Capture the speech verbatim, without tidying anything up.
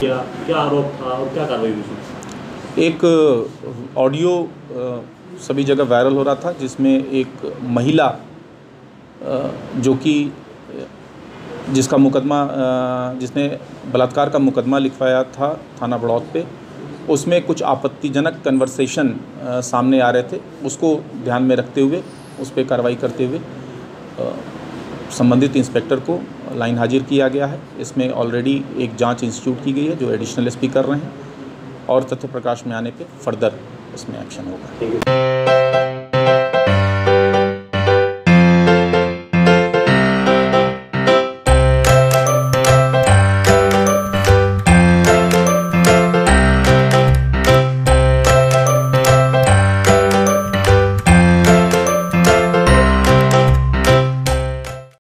क्या क्या आरोप था और क्या कार्रवाई हुई? एक ऑडियो सभी जगह वायरल हो रहा था जिसमें एक महिला जो कि जिसका मुकदमा जिसने बलात्कार का मुकदमा लिखवाया था थाना बड़ौत पे, उसमें कुछ आपत्तिजनक कन्वर्सेशन सामने आ रहे थे। उसको ध्यान में रखते हुए उस पर कार्रवाई करते हुए संबंधित इंस्पेक्टर को लाइन हाजिर किया गया है। इसमें ऑलरेडी एक जांच इंस्टीट्यूट की गई है जो एडिशनल एसपी कर रहे हैं और तथ्य प्रकाश में आने पे फर्दर इसमें एक्शन होगा।